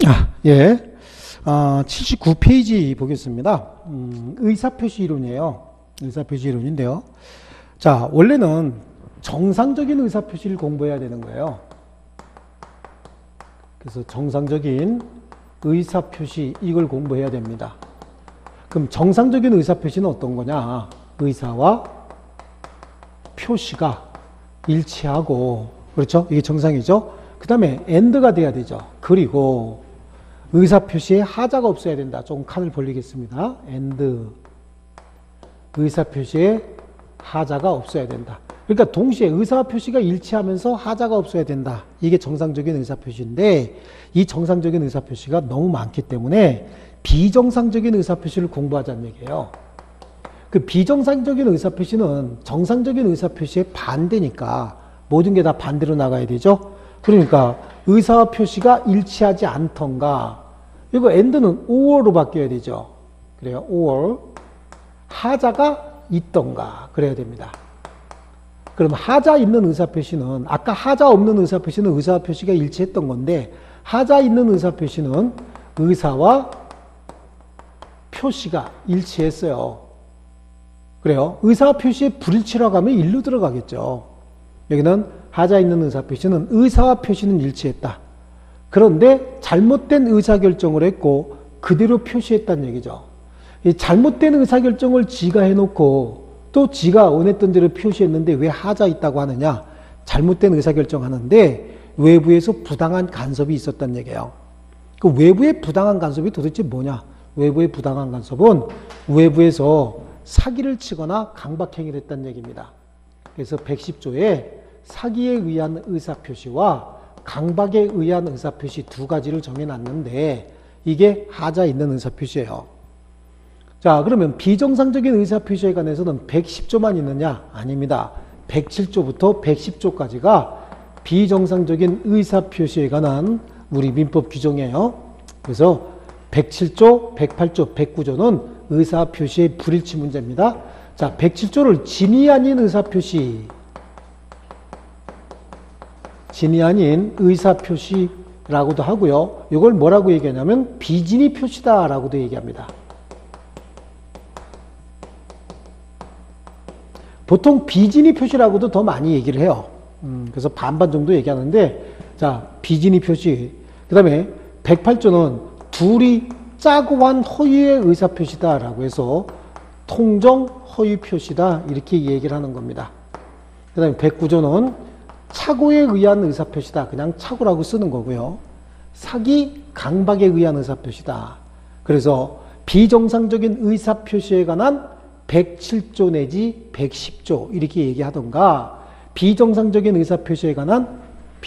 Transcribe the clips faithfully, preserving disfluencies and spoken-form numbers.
아, 예. 아, 칠십구 페이지 보겠습니다. 음, 의사표시 이론이에요. 의사표시 이론인데요. 자, 원래는 정상적인 의사표시를 공부해야 되는 거예요. 그래서 정상적인 의사표시, 이걸 공부해야 됩니다. 그럼 정상적인 의사표시는 어떤 거냐? 의사와 표시가 일치하고, 그렇죠? 이게 정상이죠? 그 다음에 and가 돼야 되죠. 그리고 의사표시에 하자가 없어야 된다. 조금 칸을 벌리겠습니다. and 의사표시에 하자가 없어야 된다. 그러니까 동시에 의사표시가 일치하면서 하자가 없어야 된다. 이게 정상적인 의사표시인데 이 정상적인 의사표시가 너무 많기 때문에 비정상적인 의사표시를 공부하자는 얘기예요. 그 비정상적인 의사표시는 정상적인 의사표시의 반대니까 모든 게 다 반대로 나가야 되죠. 그러니까 의사표시가 일치하지 않던가, 이거 and는 or로 바뀌어야 되죠. 그래요. or. 하자가 있던가 그래야 됩니다. 그럼 하자 있는 의사표시는, 아까 하자 없는 의사표시는 의사표시가 일치했던 건데 하자 있는 의사표시는 의사와 표시가 일치했어요. 그래요. 의사표시에 불일치라고 하면 일로 들어가겠죠. 여기는 하자 있는 의사표시는 의사와 표시는 일치했다. 그런데 잘못된 의사결정을 했고 그대로 표시했다는 얘기죠. 이 잘못된 의사결정을 지가 해놓고 또 지가 원했던 대로 표시했는데 왜 하자 있다고 하느냐? 잘못된 의사결정 하는데 외부에서 부당한 간섭이 있었다는 얘기예요. 그 외부의 부당한 간섭이 도대체 뭐냐? 외부의 부당한 간섭은 외부에서 사기를 치거나 강박행위를 했다는 얘기입니다. 그래서 백십 조에 사기에 의한 의사표시와 강박에 의한 의사표시 두 가지를 정해놨는데 이게 하자 있는 의사표시예요. 자, 그러면 비정상적인 의사표시에 관해서는 백십 조만 있느냐? 아닙니다. 백칠 조부터 백십 조까지가 비정상적인 의사표시에 관한 우리 민법 규정이에요. 그래서 백칠 조, 백팔 조, 백구 조는 의사표시의 불일치 문제입니다. 자, 백칠 조를 진이 아닌 의사표시, 진이 아닌 의사표시라고도 하고요. 이걸 뭐라고 얘기하냐면 비진이 표시다라고도 얘기합니다. 보통 비진이 표시라고도 더 많이 얘기를 해요. 음, 그래서 반반 정도 얘기하는데, 자, 비진이 표시. 그 다음에 백팔 조는 둘이 짜고 한 허위의 의사표시다라고 해서 통정 허위 표시다 이렇게 얘기를 하는 겁니다. 그 다음에 백구 조는 착오에 의한 의사표시다. 그냥 착오라고 쓰는 거고요. 사기, 강박에 의한 의사표시다. 그래서 비정상적인 의사표시에 관한 백칠 조 내지 백십 조 이렇게 얘기하던가, 비정상적인 의사표시에 관한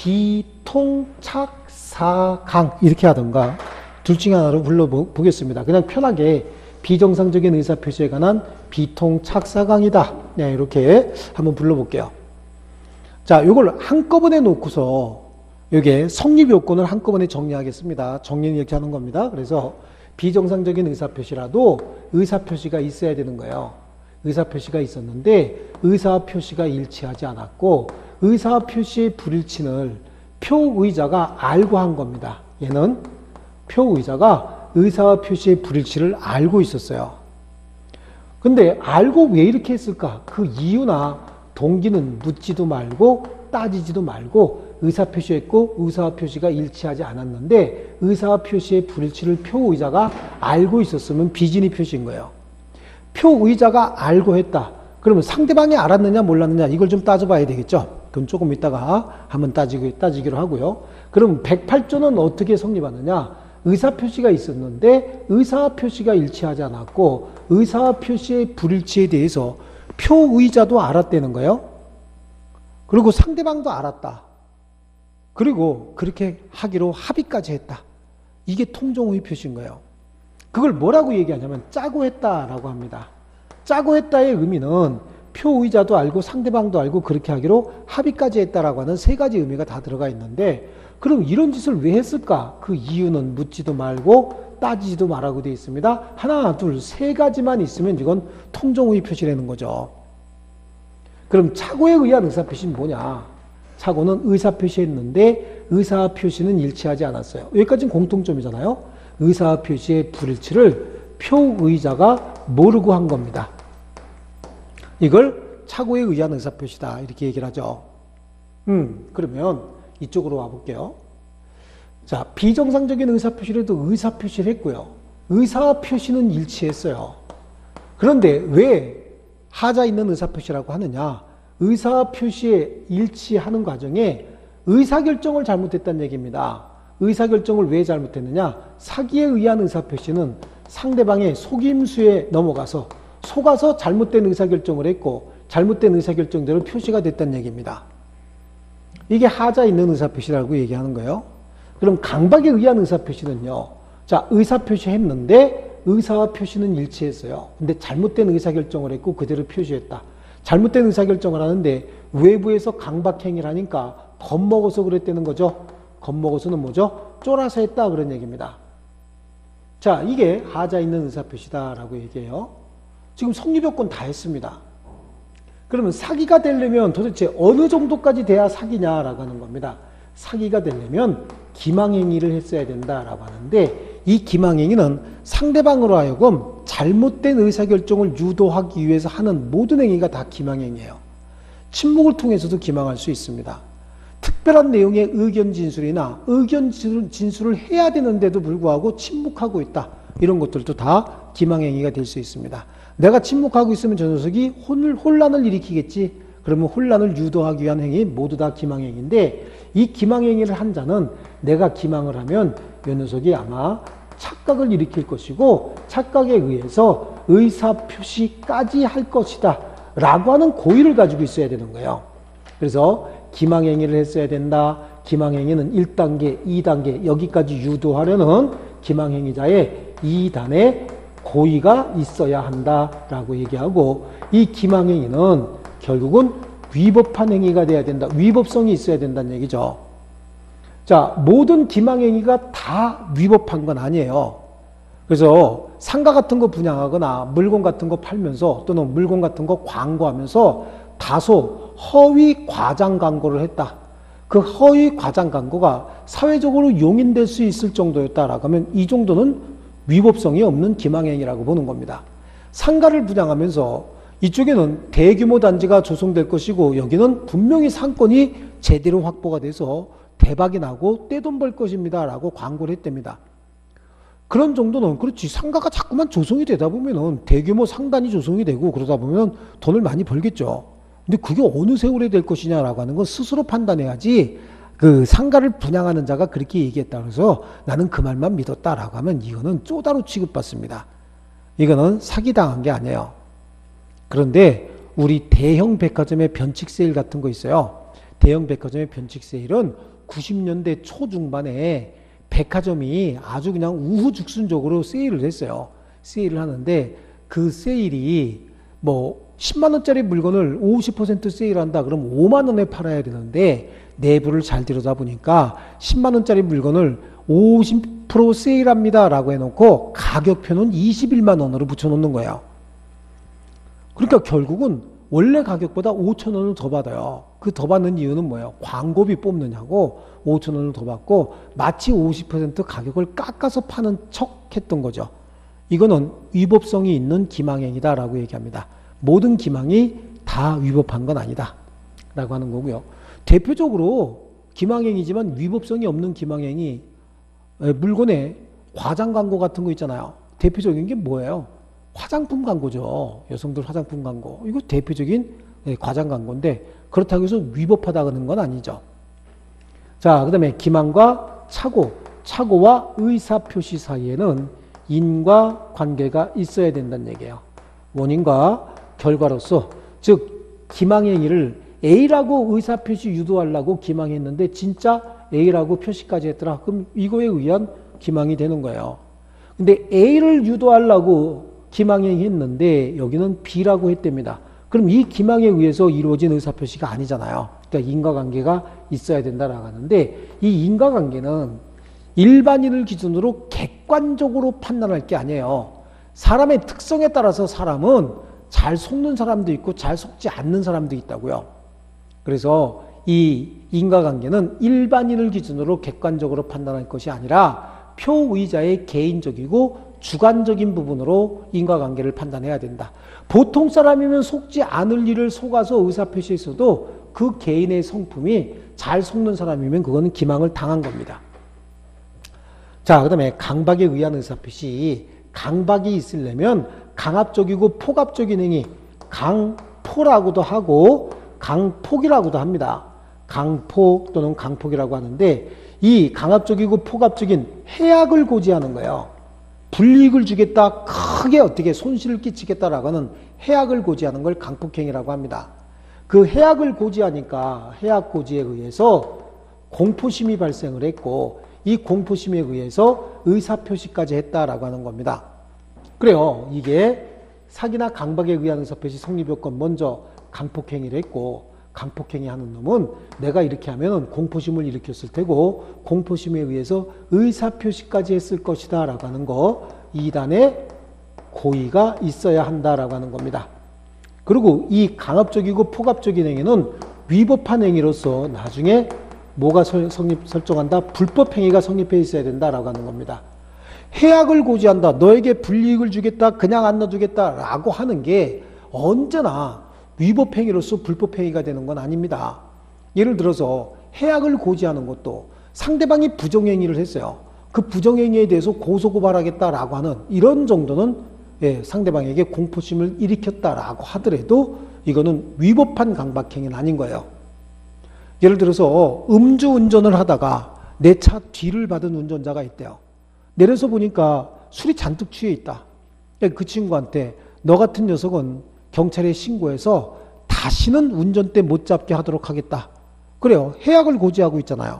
비통착사강 이렇게 하던가 둘 중에 하나로 불러보겠습니다. 그냥 편하게 비정상적인 의사표시에 관한 비통착사강이다. 네, 이렇게 한번 불러볼게요. 자, 요걸 한꺼번에 놓고서 요게 성립 요건을 한꺼번에 정리하겠습니다. 정리는 이렇게 하는 겁니다. 그래서 비정상적인 의사표시라도 의사표시가 있어야 되는 거예요. 의사표시가 있었는데 의사표시가 일치하지 않았고 의사표시의 불일치를 표의자가 알고 한 겁니다. 얘는 표의자가 의사표시의 불일치를 알고 있었어요. 근데 알고 왜 이렇게 했을까? 그 이유나 동기는 묻지도 말고 따지지도 말고 의사표시했고 의사표시가 일치하지 않았는데 의사표시의 불일치를 표의자가 알고 있었으면 비진이 표시인 거예요. 표의자가 알고 했다. 그러면 상대방이 알았느냐 몰랐느냐 이걸 좀 따져봐야 되겠죠. 그럼 조금 이따가 한번 따지기, 따지기로 하고요. 그럼 백팔 조는 어떻게 성립하느냐? 의사표시가 있었는데 의사표시가 일치하지 않았고 의사표시의 불일치에 대해서 표의자도 알았다는 거예요. 그리고 상대방도 알았다. 그리고 그렇게 하기로 합의까지 했다. 이게 통정의 표시인 거예요. 그걸 뭐라고 얘기하냐면 짜고 했다라고 합니다. 짜고 했다의 의미는 표의자도 알고 상대방도 알고 그렇게 하기로 합의까지 했다라고 하는 세 가지 의미가 다 들어가 있는데, 그럼 이런 짓을 왜 했을까? 그 이유는 묻지도 말고 따지지도 말라고 되어 있습니다. 하나, 둘, 세 가지만 있으면 이건 통정의 표시라는 거죠. 그럼 착오에 의한 의사표시는 뭐냐? 차고는 의사표시했는데 의사표시는 일치하지 않았어요. 여기까지는 공통점이잖아요. 의사표시의 불일치를 표의자가 모르고 한 겁니다. 이걸 착오에 의한 의사표시다 이렇게 얘기를 하죠. 음, 그러면 이쪽으로 와볼게요. 자, 비정상적인 의사표시라도 의사표시를 했고요. 의사표시는 일치했어요. 그런데 왜 하자 있는 의사표시라고 하느냐? 의사표시에 일치하는 과정에 의사결정을 잘못했다는 얘기입니다. 의사결정을 왜 잘못했느냐? 사기에 의한 의사표시는 상대방의 속임수에 넘어가서 속아서 잘못된 의사결정을 했고 잘못된 의사결정대로 표시가 됐다는 얘기입니다. 이게 하자 있는 의사표시라고 얘기하는 거예요. 그럼 강박에 의한 의사표시는요. 자, 의사표시 했는데 의사표시는 일치했어요. 근데 잘못된 의사결정을 했고 그대로 표시했다. 잘못된 의사결정을 하는데 외부에서 강박행위를 하니까 겁먹어서 그랬다는 거죠. 겁먹어서는 뭐죠? 쫄아서 했다 그런 얘기입니다. 자, 이게 하자 있는 의사표시다라고 얘기해요. 지금 성립요건 다 했습니다. 그러면 사기가 되려면 도대체 어느 정도까지 돼야 사기냐라고 하는 겁니다. 사기가 되려면 기망행위를 했어야 된다라고 하는데 이 기망행위는 상대방으로 하여금 잘못된 의사결정을 유도하기 위해서 하는 모든 행위가 다 기망행위예요. 침묵을 통해서도 기망할 수 있습니다. 특별한 내용의 의견 진술이나 의견 진술을 해야 되는데도 불구하고 침묵하고 있다. 이런 것들도 다 기망행위가 될 수 있습니다. 내가 침묵하고 있으면 저 녀석이 혼란을 일으키겠지. 그러면 혼란을 유도하기 위한 행위 모두 다 기망행위인데 이 기망행위를 한 자는 내가 기망을 하면 이 녀석이 아마 착각을 일으킬 것이고 착각에 의해서 의사표시까지 할 것이다 라고 하는 고의를 가지고 있어야 되는 거예요. 그래서 기망행위를 했어야 된다. 기망행위는 일 단계, 이 단계 여기까지 유도하려는 기망행위자의 이 단의 고의가 있어야 한다라고 얘기하고 이 기망행위는 결국은 위법한 행위가 돼야 된다. 위법성이 있어야 된다는 얘기죠. 자, 모든 기망행위가 다 위법한 건 아니에요. 그래서 상가 같은 거 분양하거나 물건 같은 거 팔면서 또는 물건 같은 거 광고하면서 다소 허위 과장 광고를 했다. 그 허위 과장 광고가 사회적으로 용인될 수 있을 정도였다라고 하면 이 정도는 위법성이 없는 기망행위라고 보는 겁니다. 상가를 분양하면서 이쪽에는 대규모 단지가 조성될 것이고 여기는 분명히 상권이 제대로 확보가 돼서 대박이 나고 떼돈 벌 것입니다 라고 광고를 했답니다. 그런 정도는 그렇지. 상가가 자꾸만 조성이 되다 보면은 대규모 상단이 조성이 되고 그러다 보면 돈을 많이 벌겠죠. 근데 그게 어느 세월에 될 것이냐라고 하는 건 스스로 판단해야지. 그 상가를 분양하는 자가 그렇게 얘기했다 그래서 나는 그 말만 믿었다라고 하면 이거는 쪼다로 취급받습니다. 이거는 사기당한 게 아니에요. 그런데 우리 대형 백화점의 변칙 세일 같은 거 있어요. 대형 백화점의 변칙 세일은 구십 년대 초중반에 백화점이 아주 그냥 우후죽순적으로 세일을 했어요. 세일을 하는데 그 세일이 뭐 십만 원짜리 물건을 오십 퍼센트 세일한다 그러면 오만 원에 팔아야 되는데 내부를 잘 들여다보니까 십만 원짜리 물건을 오십 퍼센트 세일합니다 라고 해놓고 가격표는 이십일만 원으로 붙여놓는 거예요. 그러니까 결국은 원래 가격보다 오천 원을 더 받아요. 그 더 받는 이유는 뭐예요? 광고비 뽑느냐고 오천 원을 더 받고 마치 오십 퍼센트 가격을 깎아서 파는 척 했던 거죠. 이거는 위법성이 있는 기망행위다 라고 얘기합니다. 모든 기망이 다 위법한 건 아니다 라고 하는 거고요. 대표적으로 기망행위지만 위법성이 없는 기망행위, 물건에 과장 광고 같은 거 있잖아요. 대표적인 게 뭐예요? 화장품 광고죠. 여성들 화장품 광고. 이거 대표적인 과장 광고인데 그렇다고 해서 위법하다는 건 아니죠. 자, 그 다음에 기망과 착오, 착오와 의사표시 사이에는 인과 관계가 있어야 된다는 얘기예요. 원인과 결과로서, 즉 기망행위를 A라고 의사표시 유도하려고 기망했는데 진짜 A라고 표시까지 했더라. 그럼 이거에 의한 기망이 되는 거예요. 근데 A를 유도하려고 기망행위 했는데 여기는 B라고 했답니다. 그럼 이 기망에 의해서 이루어진 의사표시가 아니잖아요. 그러니까 인과관계가 있어야 된다라고 하는데 이 인과관계는 일반인을 기준으로 객관적으로 판단할 게 아니에요. 사람의 특성에 따라서 사람은 잘 속는 사람도 있고 잘 속지 않는 사람도 있다고요. 그래서 이 인과관계는 일반인을 기준으로 객관적으로 판단할 것이 아니라 표의자의 개인적이고 주관적인 부분으로 인과관계를 판단해야 된다. 보통 사람이면 속지 않을 일을 속아서 의사표시했어도 그 개인의 성품이 잘 속는 사람이면 그거는 기망을 당한 겁니다. 자, 그 다음에 강박에 의한 의사표시. 강박이 있으려면 강압적이고 폭압적인 행위, 강포라고도 하고 강폭이라고도 합니다. 강포 또는 강폭이라고 하는데 이 강압적이고 폭압적인 해악을 고지하는 거예요. 불이익을 주겠다, 크게 어떻게 손실을 끼치겠다라고 하는 해악을 고지하는 걸 강폭행위라고 합니다. 그 해악을 고지하니까 해악 고지에 의해서 공포심이 발생을 했고 이 공포심에 의해서 의사표시까지 했다라고 하는 겁니다. 그래요. 이게 사기나 강박에 의한 의사표시 성립요건 먼저 강폭행위를 했고 강폭행위 하는 놈은 내가 이렇게 하면 공포심을 일으켰을 테고 공포심에 의해서 의사표시까지 했을 것이다 라고 하는 거 이 단의 고의가 있어야 한다라고 하는 겁니다. 그리고 이 강압적이고 폭압적인 행위는 위법한 행위로서 나중에 뭐가 성립, 설정한다? 불법행위가 성립해 있어야 된다라고 하는 겁니다. 해악을 고지한다. 너에게 불이익을 주겠다. 그냥 안 놔두겠다. 라고 하는 게 언제나 위법행위로서 불법행위가 되는 건 아닙니다. 예를 들어서 해악을 고지하는 것도 상대방이 부정행위를 했어요. 그 부정행위에 대해서 고소고발하겠다라고 하는 이런 정도는 예, 상대방에게 공포심을 일으켰다라고 하더라도 이거는 위법한 강박행위는 아닌 거예요. 예를 들어서 음주운전을 하다가 내 차 뒤를 받은 운전자가 있대요. 내려서 보니까 술이 잔뜩 취해 있다. 그 친구한테 너 같은 녀석은 경찰에 신고해서 다시는 운전대 못 잡게 하도록 하겠다. 그래요. 해악을 고지하고 있잖아요.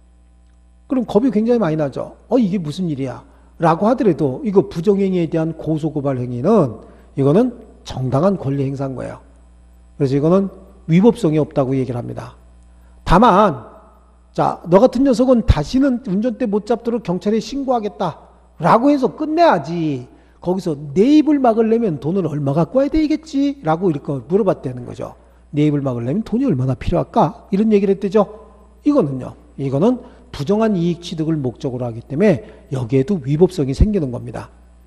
그럼 겁이 굉장히 많이 나죠. 어 이게 무슨 일이야 라고 하더라도 이거 부정행위에 대한 고소고발 행위는 이거는 정당한 권리 행사인 거예요. 그래서 이거는 위법성이 없다고 얘기를 합니다. 다만 자, 너 같은 녀석은 다시는 운전대 못 잡도록 경찰에 신고하겠다 라고 해서 끝내야지. 거기서 내 입을 막으려면 돈을 얼마 갖고 와야 되겠지? 라고 이렇게 물어봤다는 거죠. 내 입을 막으려면 돈이 얼마나 필요할까? 이런 얘기를 했대죠. 이거는요. 이거는 부정한 이익 취득을 목적으로 하기 때문에 여기에도 위법성이 생기는 겁니다.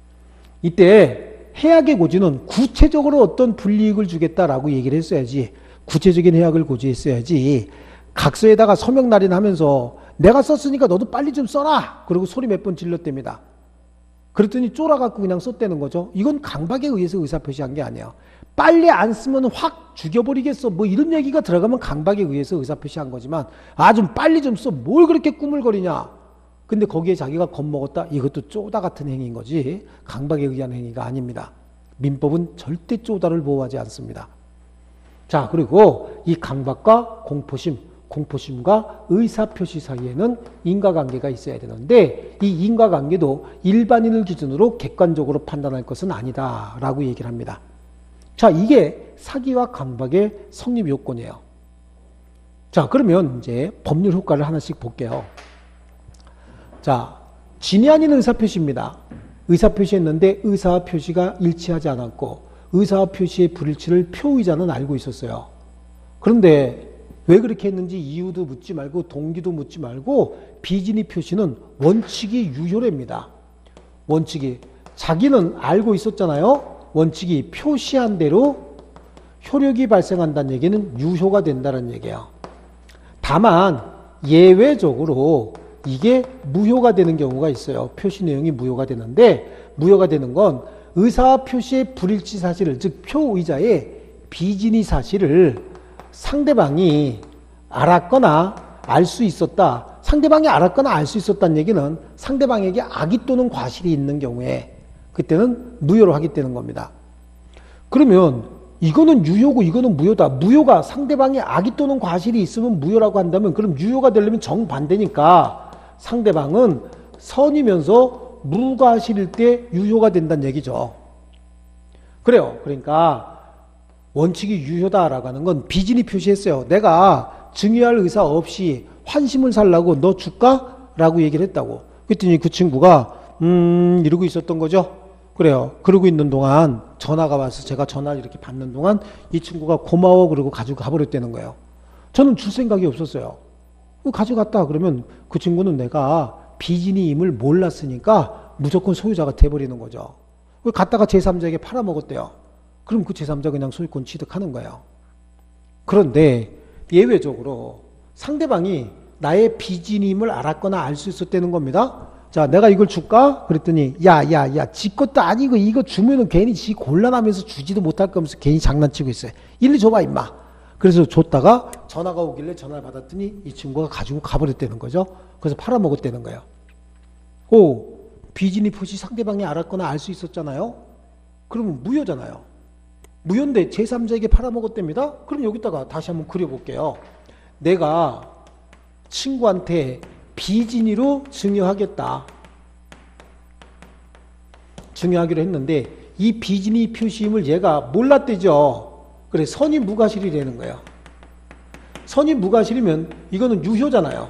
이때 해악의 고지는 구체적으로 어떤 불이익을 주겠다라고 얘기를 했어야지. 구체적인 해악을 고지했어야지. 각서에다가 서명 날인하면서 내가 썼으니까 너도 빨리 좀 써라. 그리고 소리 몇 번 질렀답니다. 그랬더니 쫄아갖고 그냥 썼다는 거죠. 이건 강박에 의해서 의사표시한 게 아니에요. 빨리 안 쓰면 확 죽여버리겠어. 뭐 이런 얘기가 들어가면 강박에 의해서 의사표시한 거지만 아 좀 빨리 좀 써. 뭘 그렇게 꾸물거리냐. 근데 거기에 자기가 겁먹었다. 이것도 쪼다 같은 행위인 거지. 강박에 의한 행위가 아닙니다. 민법은 절대 쪼다를 보호하지 않습니다. 자, 그리고 이 강박과 공포심, 공포심과 의사표시 사이에는 인과관계가 있어야 되는데 이 인과관계도 일반인을 기준으로 객관적으로 판단할 것은 아니다 라고 얘기를 합니다. 자, 이게 사기와 강박의 성립 요건이에요. 자, 그러면 이제 법률 효과를 하나씩 볼게요. 자, 진위 아닌 의사표시입니다. 의사표시했는데 의사와 표시가 일치하지 않았고 의사와 표시의 불일치를 표의자는 알고 있었어요. 그런데 왜 그렇게 했는지 이유도 묻지 말고 동기도 묻지 말고 비진위 표시는 원칙이 유효랍니다. 원칙이 자기는 알고 있었잖아요. 원칙이 표시한 대로 효력이 발생한다는 얘기는 유효가 된다는 얘기예요. 다만 예외적으로 이게 무효가 되는 경우가 있어요. 표시 내용이 무효가 되는데 무효가 되는 건 의사와 표시의 불일치 사실을 즉 표의자의 비진위 사실을 상대방이 알았거나 알 수 있었다. 상대방이 알았거나 알 수 있었다는 얘기는 상대방에게 악의 또는 과실이 있는 경우에 그때는 무효로 하게 되는 겁니다. 그러면 이거는 유효고 이거는 무효다. 무효가 상대방의 악의 또는 과실이 있으면 무효라고 한다면 그럼 유효가 되려면 정반대니까 상대방은 선이면서 무과실일 때 유효가 된다는 얘기죠. 그래요. 그러니까 원칙이 유효다라고 하는 건 비진위 표시했어요. 내가 증여할 의사 없이 환심을 살라고 너 줄까? 라고 얘기를 했다고. 그랬더니 그 친구가 음 이러고 있었던 거죠. 그래요. 그러고 있는 동안 전화가 와서 제가 전화를 이렇게 받는 동안 이 친구가 고마워 그러고 가지고 가버렸다는 거예요. 저는 줄 생각이 없었어요. 가져갔다 그러면 그 친구는 내가 비진이임을 몰랐으니까 무조건 소유자가 돼버리는 거죠. 갖다가 제삼자에게 팔아먹었대요. 그럼 그 제삼자 그냥 소유권 취득하는 거예요. 그런데 예외적으로 상대방이 나의 비진임을 알았거나 알 수 있었다는 겁니다. 자, 내가 이걸 줄까? 그랬더니 야, 야, 야, 지 것도 아니고 이거 주면은 괜히 지 곤란하면서 주지도 못할 거면서 괜히 장난치고 있어요. 일리 줘봐 임마. 그래서 줬다가 전화가 오길래 전화를 받았더니 이 친구가 가지고 가버렸다는 거죠. 그래서 팔아먹었다는 거예요. 오, 비진이 표시 상대방이 알았거나 알 수 있었잖아요. 그러면 무효잖아요. 무효인데 제삼자에게 팔아먹었답니다. 그럼 여기다가 다시 한번 그려볼게요. 내가 친구한테 비진이로 증여하겠다. 증여하기로 했는데 이 비진이 표시임을 얘가 몰랐대죠. 그래, 선이 무과실이 되는 거예요. 선이 무과실이면 이거는 유효잖아요.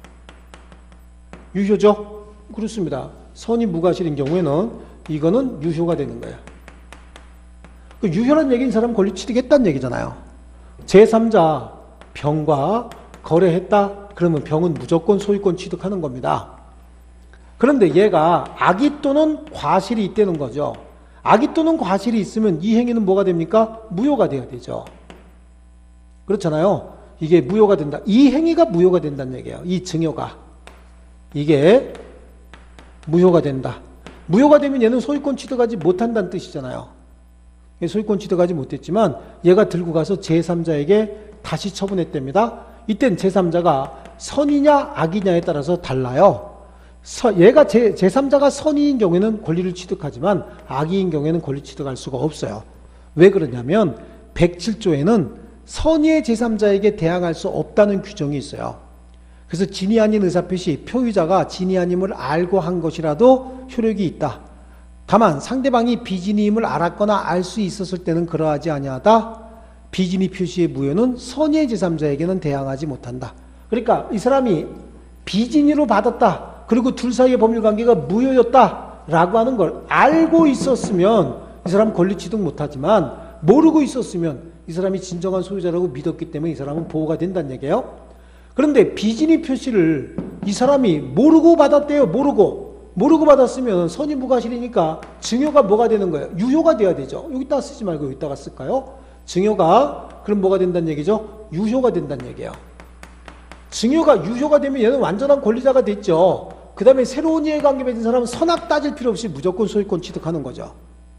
유효죠? 그렇습니다. 선이 무과실인 경우에는 이거는 유효가 되는 거예요. 그 유효란 얘기는 사람 권리 취득했다는 얘기잖아요. 제삼자 병과 거래했다? 그러면 병은 무조건 소유권 취득하는 겁니다. 그런데 얘가 악의 또는 과실이 있다는 거죠. 악의 또는 과실이 있으면 이 행위는 뭐가 됩니까? 무효가 돼야 되죠. 그렇잖아요. 이게 무효가 된다. 이 행위가 무효가 된다는 얘기예요. 이 증여가. 이게 무효가 된다. 무효가 되면 얘는 소유권 취득하지 못한다는 뜻이잖아요. 소유권 취득하지 못했지만 얘가 들고 가서 제삼자에게 다시 처분했답니다. 이땐 제삼자가 선이냐 악이냐에 따라서 달라요. 서, 얘가 제, 제삼자가 선의인 경우에는 권리를 취득하지만 악의인 경우에는 권리 취득할 수가 없어요. 왜 그러냐면 백칠 조에는 선의의 제삼자에게 대항할 수 없다는 규정이 있어요. 그래서 진이 아닌 의사표시, 표의자가 진이 아님을 알고 한 것이라도 효력이 있다. 다만 상대방이 비진이임을 알았거나 알 수 있었을 때는 그러하지 아니하다. 비진이 표시의 무효는 선의의 제삼자에게는 대항하지 못한다. 그러니까 이 사람이 비진이로 받았다. 그리고 둘 사이의 법률관계가 무효였다 라고 하는 걸 알고 있었으면 이 사람 권리 취득 못하지만 모르고 있었으면 이 사람이 진정한 소유자라고 믿었기 때문에 이 사람은 보호가 된다는 얘기예요. 그런데 비진이 표시를 이 사람이 모르고 받았대요. 모르고. 모르고 받았으면 선의무과실이니까 증여가 뭐가 되는 거예요? 유효가 돼야 되죠. 여기다가 쓰지 말고 여기다가 쓸까요? 증여가 그럼 뭐가 된다는 얘기죠? 유효가 된다는 얘기예요. 증여가 유효가 되면 얘는 완전한 권리자가 됐죠. 그 다음에 새로운 이해관계 맺은 사람은 선악 따질 필요 없이 무조건 소유권 취득하는 거죠.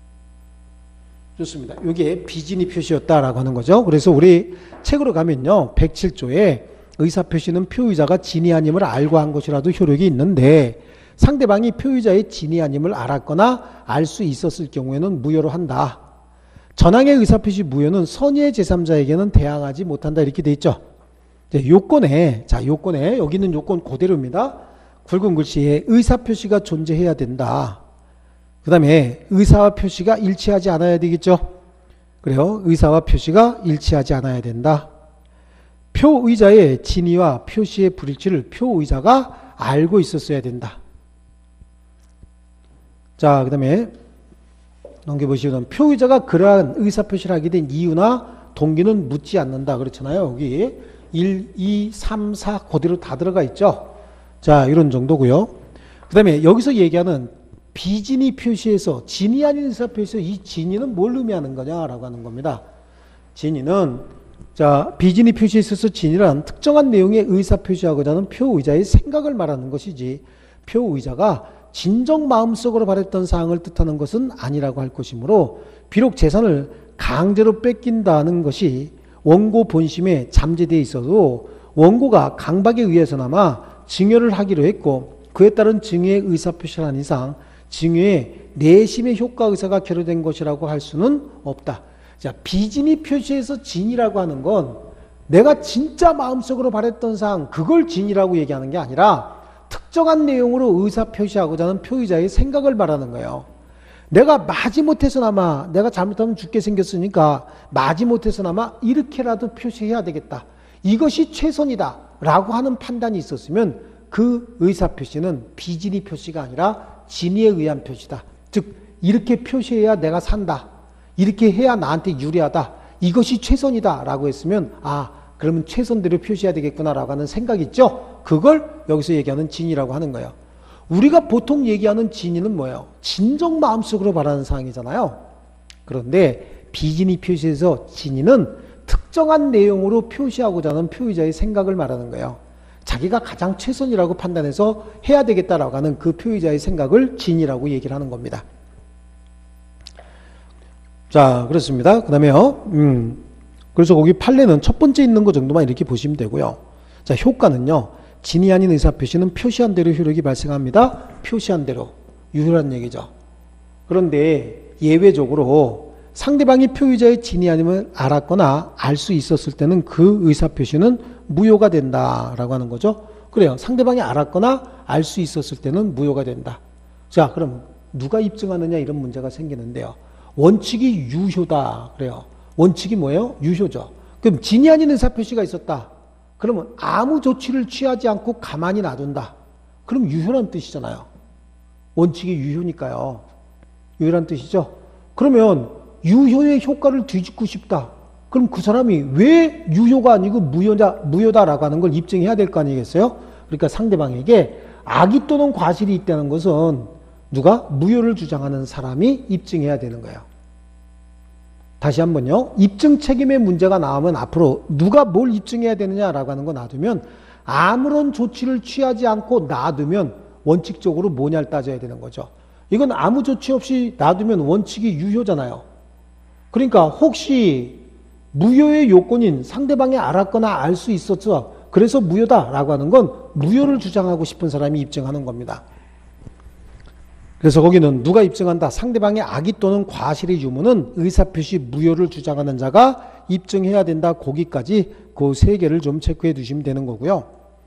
좋습니다. 이게 비진이 표시였다라고 하는 거죠. 그래서 우리 책으로 가면요. 백칠 조에 의사표시는 표의자가 진이 아님을 알고 한 것이라도 효력이 있는데 상대방이 표의자의 진이 아님을 알았거나 알 수 있었을 경우에는 무효로 한다. 전항의 의사표시 무효는 선의의 제삼자에게는 대항하지 못한다. 이렇게 돼 있죠. 요건에, 자, 요건에, 여기 있는 요건 그대로입니다. 굵은 글씨에 의사표시가 존재해야 된다. 그 다음에 의사와 표시가 일치하지 않아야 되겠죠. 그래요. 의사와 표시가 일치하지 않아야 된다. 표의자의 진위와 표시의 불일치를 표의자가 알고 있었어야 된다. 자, 그 다음에 넘겨보시면 표의자가 그러한 의사표시를 하게 된 이유나 동기는 묻지 않는다. 그렇잖아요. 여기 일, 이, 삼, 사 그대로 다 들어가 있죠. 자, 이런 정도고요. 그 다음에 여기서 얘기하는 비진이 표시에서 진이 아닌 의사표시에서 이 진이는 뭘 의미하는 거냐라고 하는 겁니다. 진이는 자, 비진이 표시에 있어서 진이란 특정한 내용의 의사표시하고자 하는 표의자의 생각을 말하는 것이지 표의자가 진정 마음속으로 바랬던 사항을 뜻하는 것은 아니라고 할 것이므로 비록 재산을 강제로 뺏긴다는 것이 원고 본심에 잠재되어 있어도 원고가 강박에 의해서나마 증여를 하기로 했고 그에 따른 증여의 의사표시를 한 이상 증여의 내심의 효과 의사가 결여된 것이라고 할 수는 없다. 자, 비진이 표시에서 진이라고 하는 건 내가 진짜 마음속으로 바랬던 사항 그걸 진이라고 얘기하는 게 아니라 특정한 내용으로 의사표시하고자 하는 표의자의 생각을 말하는 거예요. 내가 마지못해서나마 내가 잘못하면 죽게 생겼으니까 마지못해서나마 이렇게라도 표시해야 되겠다. 이것이 최선이다 라고 하는 판단이 있었으면 그 의사표시는 비진이 표시가 아니라 진의에 의한 표시다. 즉 이렇게 표시해야 내가 산다. 이렇게 해야 나한테 유리하다. 이것이 최선이다 라고 했으면 아 그러면 최선대로 표시해야 되겠구나라고 하는 생각이 있죠? 그걸 여기서 얘기하는 진이라고 하는 거예요. 우리가 보통 얘기하는 진의는 뭐예요? 진정 마음속으로 바라는 사항이잖아요. 그런데 비진의 표시에서 진의는 특정한 내용으로 표시하고자 하는 표의자의 생각을 말하는 거예요. 자기가 가장 최선이라고 판단해서 해야 되겠다라고 하는 그 표의자의 생각을 진이라고 얘기를 하는 겁니다. 자, 그렇습니다. 그 다음에요. 음, 그래서 거기 판례는 첫 번째 있는 것 정도만 이렇게 보시면 되고요. 자, 효과는요. 진이 아닌 의사표시는 표시한 대로 효력이 발생합니다. 표시한 대로. 유효란 얘기죠. 그런데 예외적으로 상대방이 표의자의 진이 아님을 알았거나 알 수 있었을 때는 그 의사표시는 무효가 된다라고 하는 거죠. 그래요. 상대방이 알았거나 알 수 있었을 때는 무효가 된다. 자, 그럼 누가 입증하느냐 이런 문제가 생기는데요. 원칙이 유효다. 그래요. 원칙이 뭐예요? 유효죠. 그럼 진이 아닌 의사표시가 있었다. 그러면 아무 조치를 취하지 않고 가만히 놔둔다. 그럼 유효란 뜻이잖아요. 원칙이 유효니까요. 유효란 뜻이죠. 그러면 유효의 효과를 뒤집고 싶다. 그럼 그 사람이 왜 유효가 아니고 무효다, 무효다라고 하는 걸 입증해야 될 거 아니겠어요? 그러니까 상대방에게 악의 또는 과실이 있다는 것은 누가? 무효를 주장하는 사람이 입증해야 되는 거예요. 다시 한번요. 입증 책임의 문제가 나오면 앞으로 누가 뭘 입증해야 되느냐라고 하는 거 놔두면 아무런 조치를 취하지 않고 놔두면 원칙적으로 뭐냐를 따져야 되는 거죠. 이건 아무 조치 없이 놔두면 원칙이 유효잖아요. 그러니까 혹시 무효의 요건인 상대방이 알았거나 알 수 있었어. 그래서 무효다라고 하는 건 무효를 주장하고 싶은 사람이 입증하는 겁니다. 그래서 거기는 누가 입증한다. 상대방의 악의 또는 과실의 유무는 의사표시 무효를 주장하는 자가 입증해야 된다. 거기까지 그 세 개를 좀 체크해 두시면 되는 거고요.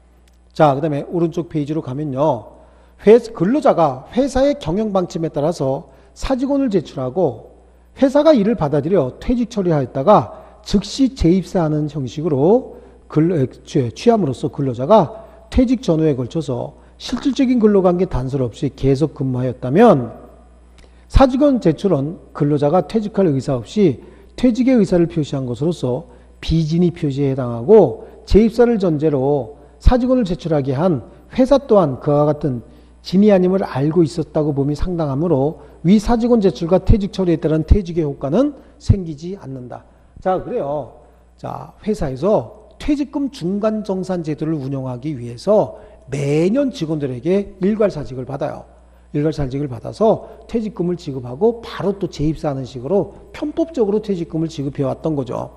자, 그 다음에 오른쪽 페이지로 가면요. 회사, 근로자가 회사의 경영방침에 따라서 사직원을 제출하고 회사가 이를 받아들여 퇴직 처리하였다가 즉시 재입사하는 형식으로 근로, 취함으로써 근로자가 퇴직 전후에 걸쳐서 실질적인 근로관계 단설 없이 계속 근무하였다면 사직원 제출은 근로자가 퇴직할 의사 없이 퇴직의 의사를 표시한 것으로서 비진의 표시에 해당하고 재입사를 전제로 사직원을 제출하게 한 회사 또한 그와 같은 진이 아님을 알고 있었다고 봄이 상당하므로 위 사직원 제출과 퇴직 처리에 따른 퇴직의 효과는 생기지 않는다. 자, 그래요. 자, 회사에서 퇴직금 중간정산 제도를 운영하기 위해서 매년 직원들에게 일괄사직을 받아요. 일괄사직을 받아서 퇴직금을 지급하고 바로 또 재입사하는 식으로 편법적으로 퇴직금을 지급해 왔던 거죠.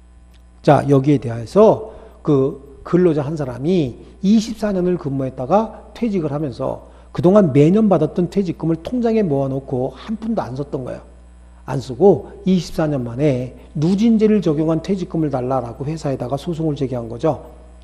자, 여기에 대해서 그 근로자 한 사람이 이십사 년을 근무했다가 퇴직을 하면서 그동안 매년 받았던 퇴직금을 통장에 모아놓고 한 푼도 안 썼던 거예요. 안 쓰고 이십사 년 만에 누진제를 적용한 퇴직금을 달라라고 회사에다가 소송을 제기한 거죠.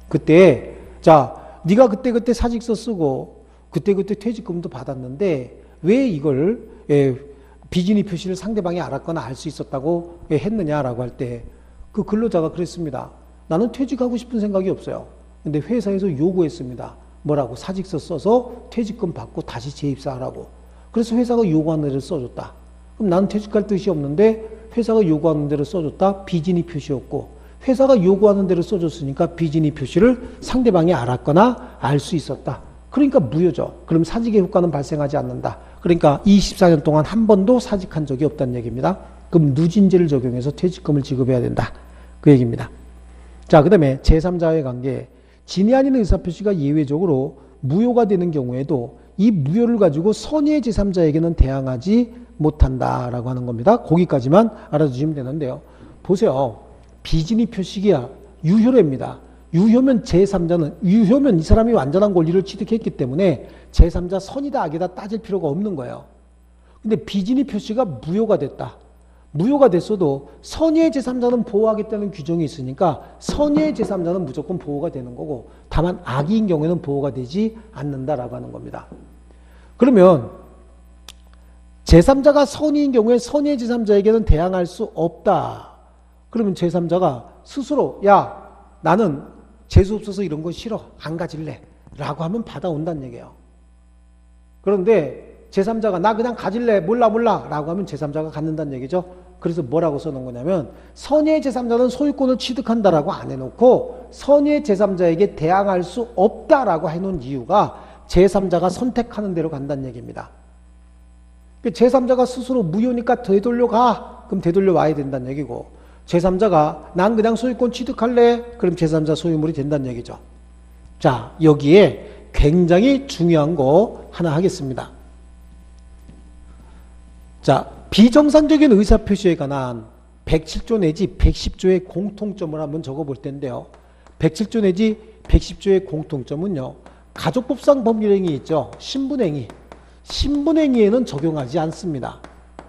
그때 자, 네가 그때그때 사직서 쓰고 그때그때 퇴직금도 받았는데 왜 이걸 예, 비진의 표시를 상대방이 알았거나 알 수 있었다고 예, 했느냐라고 할 때 그 근로자가 그랬습니다. 나는 퇴직하고 싶은 생각이 없어요. 근데 회사에서 요구했습니다. 뭐라고? 사직서 써서 퇴직금 받고 다시 재입사하라고. 그래서 회사가 요구하는 대로 써줬다. 그럼 나는 퇴직할 뜻이 없는데 회사가 요구하는 대로 써줬다. 비진의 표시였고 회사가 요구하는 대로 써줬으니까 비진의 표시를 상대방이 알았거나 알 수 있었다. 그러니까 무효죠. 그럼 사직의 효과는 발생하지 않는다. 그러니까 이십사 년 동안 한 번도 사직한 적이 없다는 얘기입니다. 그럼 누진제를 적용해서 퇴직금을 지급해야 된다. 그 얘기입니다. 자, 그 다음에 제삼자와의 관계. 진이 아닌 의사표시가 예외적으로 무효가 되는 경우에도 이 무효를 가지고 선의의 제삼자에게는 대항하지 못한다라고 하는 겁니다. 거기까지만 알아두시면 되는데요. 보세요. 비진의 표시가 유효례입니다. 유효면 제삼자는, 유효면 이 사람이 완전한 권리를 취득했기 때문에 제삼자 선이다 악이다 따질 필요가 없는 거예요. 근데 비진의 표시가 무효가 됐다. 무효가 됐어도 선의의 제삼자는 보호하겠다는 규정이 있으니까 선의의 제삼자는 무조건 보호가 되는 거고 다만 악의인 경우에는 보호가 되지 않는다라고 하는 겁니다. 그러면 제삼자가 선의인 경우에 선의의 제삼자에게는 대항할 수 없다. 그러면 제삼자가 스스로 야 나는 재수없어서 이런 거 싫어 안 가질래 라고 하면 받아온다는 얘기예요. 그런데 제삼자가 나 그냥 가질래 몰라 몰라 라고 하면 제삼자가 갖는다는 얘기죠. 그래서 뭐라고 써놓은 거냐면 선의의 제삼자는 소유권을 취득한다라고 안 해놓고 선의의 제삼자에게 대항할 수 없다라고 해놓은 이유가 제삼자가 선택하는 대로 간다는 얘기입니다. 제삼자가 스스로 무효니까 되돌려 가. 그럼 되돌려 와야 된다는 얘기고, 제삼자가 난 그냥 소유권 취득할래. 그럼 제삼자 소유물이 된다는 얘기죠. 자, 여기에 굉장히 중요한 거 하나 하겠습니다. 자, 비정상적인 의사표시에 관한 백칠 조 내지 백십 조의 공통점을 한번 적어볼 텐데요. 백칠 조 내지 백십 조의 공통점은요, 가족법상 법률행위 있죠. 신분행위. 신분행위에는 적용하지 않습니다.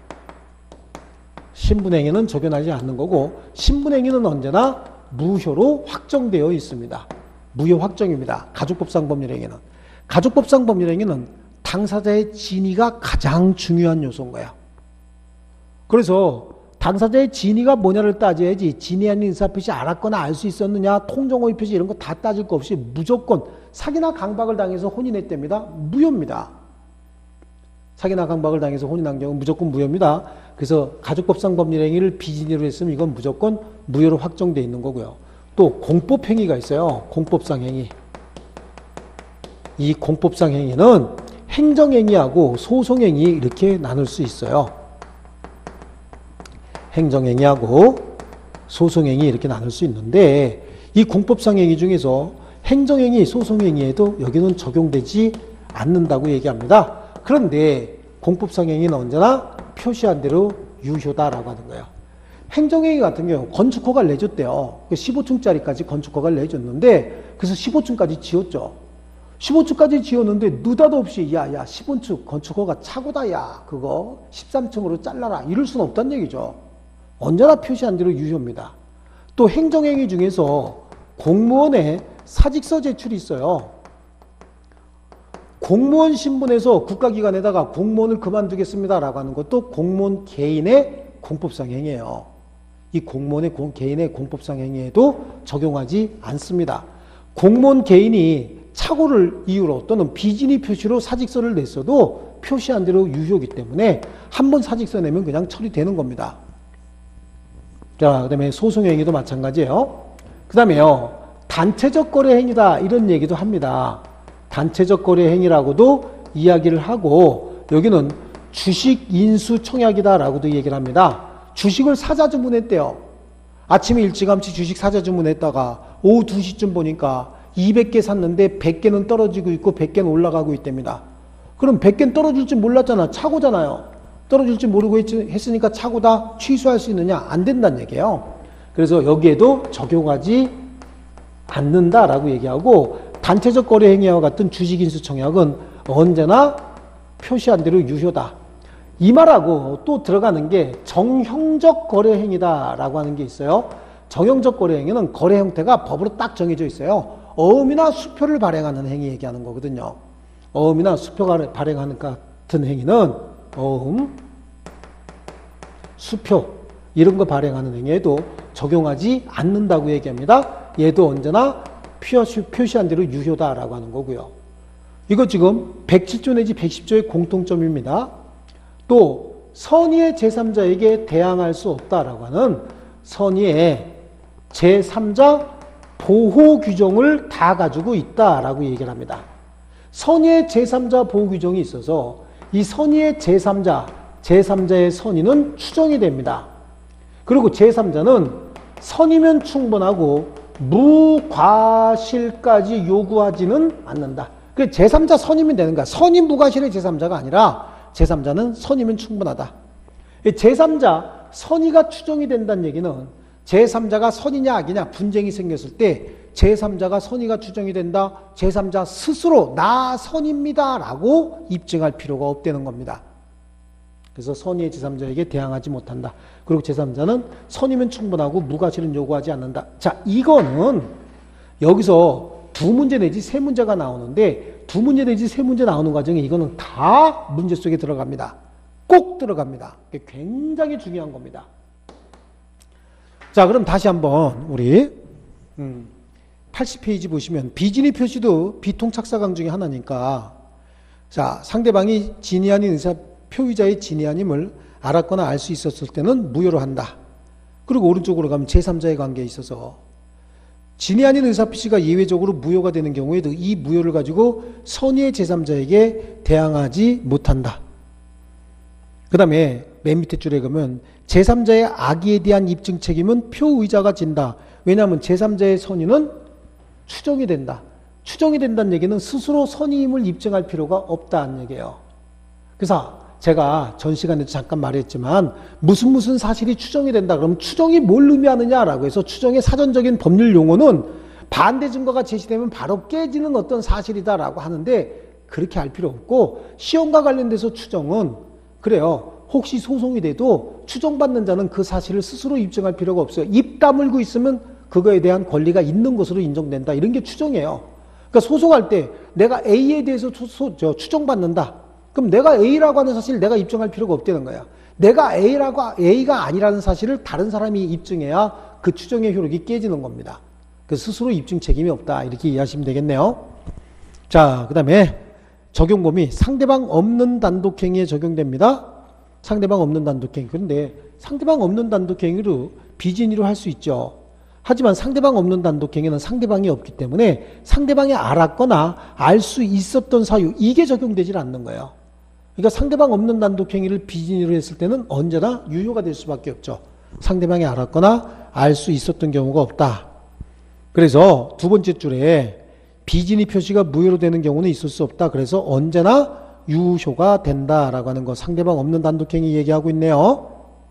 신분행위는 적용하지 않는 거고, 신분행위는 언제나 무효로 확정되어 있습니다. 무효 확정입니다. 가족법상 법률행위는. 가족법상 법률행위는 당사자의 진위가 가장 중요한 요소인 거야. 그래서 당사자의 진위가 뭐냐를 따져야지, 진위 아닌 의사표시 알았거나 알 수 있었느냐, 통정호의 표시 이런 거 다 따질 거 없이 무조건 사기나 강박을 당해서 혼인했답니다. 무효입니다. 사기나 강박을 당해서 혼인한 경우는 무조건 무효입니다. 그래서 가족법상 법률행위를 비진위로 했으면 이건 무조건 무효로 확정되어 있는 거고요. 또 공법행위가 있어요. 공법상 행위. 이 공법상 행위는 행정행위하고 소송행위 이렇게 나눌 수 있어요. 행정행위하고 소송행위 이렇게 나눌 수 있는데, 이 공법상 행위 중에서 행정행위, 소송행위에도 여기는 적용되지 않는다고 얘기합니다. 그런데 공법상 행위는 언제나 표시한 대로 유효다라고 하는 거예요. 행정행위 같은 경우 건축허가를 내줬대요. 십오 층짜리까지 건축허가를 내줬는데, 그래서 십오 층까지 지었죠. 십오 층까지 지었는데 느닷없이 없이 야야 십오 층 건축허가 차고다 야 그거 십삼 층으로 잘라라 이럴 수는 없다는 얘기죠. 언제나 표시한 대로 유효입니다. 또 행정행위 중에서 공무원의 사직서 제출이 있어요. 공무원 신분에서 국가기관에다가 공무원을 그만두겠습니다라고 하는 것도 공무원 개인의 공법상 행위예요. 이 공무원의 공, 개인의 공법상 행위에도 적용하지 않습니다. 공무원 개인이 착오를 이유로 또는 비진위 표시로 사직서를 냈어도 표시한 대로 유효이기 때문에 한 번 사직서 내면 그냥 처리되는 겁니다. 자, 그 다음에 소송행위도 마찬가지예요. 그 다음에요, 단체적 거래 행위다 이런 얘기도 합니다. 단체적 거래 행위라고도 이야기를 하고, 여기는 주식 인수 청약이다 라고도 얘기를 합니다. 주식을 사자 주문했대요. 아침에 일찌감치 주식 사자 주문했다가 오후 두 시쯤 보니까 이백 개 샀는데 백 개는 떨어지고 있고 백 개는 올라가고 있답니다. 그럼 백 개는 떨어질 줄 몰랐잖아. 차고잖아요. 떨어질 줄 모르고 했으니까 차고다 취소할 수 있느냐? 안 된다는 얘기예요. 그래서 여기에도 적용하지 않는다라고 얘기하고, 단체적 거래 행위와 같은 주식인수 청약은 언제나 표시한 대로 유효다. 이 말하고 또 들어가는 게 정형적 거래 행위다라고 하는 게 있어요. 정형적 거래 행위는 거래 형태가 법으로 딱 정해져 있어요. 어음이나 수표를 발행하는 행위 얘기하는 거거든요. 어음이나 수표가 발행하는 같은 행위는 어음, 수표 이런 거 발행하는 행위에도 적용하지 않는다고 얘기합니다. 얘도 언제나 표시, 표시한 대로 유효다라고 하는 거고요. 이거 지금 백칠 조 내지 백십 조의 공통점입니다. 또 선의의 제삼자에게 대항할 수 없다라고 하는 선의의 제삼자 보호 규정을 다 가지고 있다라고 얘기를 합니다. 선의의 제삼자 보호 규정이 있어서 이 선의의 제삼자, 제삼자의 선의는 추정이 됩니다. 그리고 제삼자는 선이면 충분하고 무과실까지 요구하지는 않는다. 그 제삼자 선이면 되는 거야. 선이 무과실의 제삼자가 아니라 제삼자는 선이면 충분하다. 제삼자 선의가 추정이 된다는 얘기는 제삼자가 선이냐 악이냐 분쟁이 생겼을 때 제삼자가 선의가 추정이 된다. 제삼자 스스로 나 선입니다 라고 입증할 필요가 없다는 겁니다. 그래서 선의의 제삼자에게 대항하지 못한다. 그리고 제삼자는 선이면 충분하고 무과실은 요구하지 않는다. 자, 이거는 여기서 두 문제 내지 세 문제가 나오는데, 두 문제 내지 세 문제 나오는 과정에 이거는 다 문제 속에 들어갑니다. 꼭 들어갑니다. 굉장히 중요한 겁니다. 자, 그럼 다시 한번 우리 음, 팔십 페이지 보시면 비진위 표시도 비통착사강 중에 하나니까 자, 상대방이 진위 아닌 의사 표의자의 진위 아님을 알았거나 알 수 있었을 때는 무효로 한다. 그리고 오른쪽으로 가면 제삼자의 관계에 있어서 진위 아닌 의사표시가 예외적으로 무효가 되는 경우에도 이 무효를 가지고 선의의 제삼자에게 대항하지 못한다. 그 다음에 맨 밑에 줄에 가면 제삼자의 악의에 대한 입증 책임은 표의자가 진다. 왜냐하면 제삼자의 선의는 추정이 된다. 추정이 된다는 얘기는 스스로 선의임을 입증할 필요가 없다는 얘기예요. 그래서 제가 전 시간에도 잠깐 말했지만 무슨 무슨 사실이 추정이 된다 그러면 추정이 뭘 의미하느냐라고 해서 추정의 사전적인 법률 용어는 반대 증거가 제시되면 바로 깨지는 어떤 사실이다라고 하는데 그렇게 할 필요 없고 시험과 관련돼서 추정은 그래요. 혹시 소송이 돼도 추정받는 자는 그 사실을 스스로 입증할 필요가 없어요. 입 다물고 있으면 그거에 대한 권리가 있는 것으로 인정된다. 이런 게 추정이에요. 그러니까 소송할 때 내가 A에 대해서 소, 소, 저, 추정받는다. 그럼 내가 A라고 하는 사실을 내가 입증할 필요가 없다는 거야. 내가 A라고, A가 아니라는 사실을 다른 사람이 입증해야 그 추정의 효력이 깨지는 겁니다. 그래서 스스로 입증 책임이 없다. 이렇게 이해하시면 되겠네요. 자, 그 다음에 적용 범위 상대방 없는 단독행위에 적용됩니다. 상대방 없는 단독행위. 그런데 상대방 없는 단독행위로 비진위로 할 수 있죠. 하지만 상대방 없는 단독행위는 상대방이 없기 때문에 상대방이 알았거나 알 수 있었던 사유 이게 적용되질 않는 거예요. 그러니까 상대방 없는 단독행위를 비진위로 했을 때는 언제나 유효가 될 수밖에 없죠. 상대방이 알았거나 알 수 있었던 경우가 없다. 그래서 두 번째 줄에 비진위 표시가 무효로 되는 경우는 있을 수 없다. 그래서 언제나 유효가 된다라고 하는 거 상대방 없는 단독행위 얘기하고 있네요.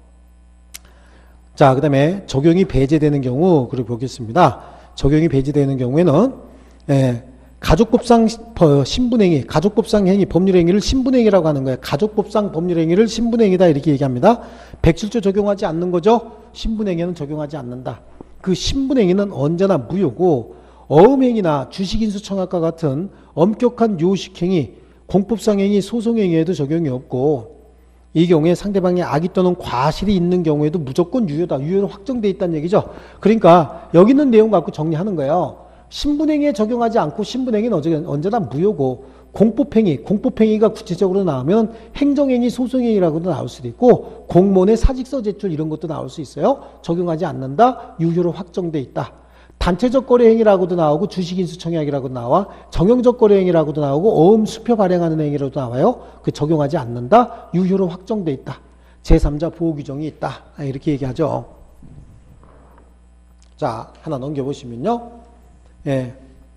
자, 그 다음에 적용이 배제되는 경우 그리고 보겠습니다. 적용이 배제되는 경우에는 예, 가족법상 신분행위, 가족법상 행위, 법률행위를 신분행위라고 하는 거예요. 가족법상 법률행위를 신분행위다 이렇게 얘기합니다. 백칠 조 적용하지 않는 거죠. 신분행위는 적용하지 않는다. 그 신분행위는 언제나 무효고 어음행위나 주식인수청약과 같은 엄격한 요식행위, 공법상행위, 소송행위에도 적용이 없고 이 경우에 상대방의 악의 또는 과실이 있는 경우에도 무조건 유효다. 유효로 확정되어 있다는 얘기죠. 그러니까 여기 있는 내용 갖고 정리하는 거예요. 신분행위에 적용하지 않고 신분행위는 언제나 무효고 공법행위, 공법행위가 구체적으로 나오면 행정행위, 소송행위라고도 나올 수도 있고 공무원의 사직서 제출 이런 것도 나올 수 있어요. 적용하지 않는다. 유효로 확정되어 있다. 단체적 거래행위라고도 나오고 주식인수청약이라고도 나와 정형적 거래행위라고도 나오고 어음 수표 발행하는 행위라고도 나와요. 그 적용하지 않는다. 유효로 확정돼 있다. 제삼자 보호 규정이 있다. 이렇게 얘기하죠. 자, 하나 넘겨보시면요. 예.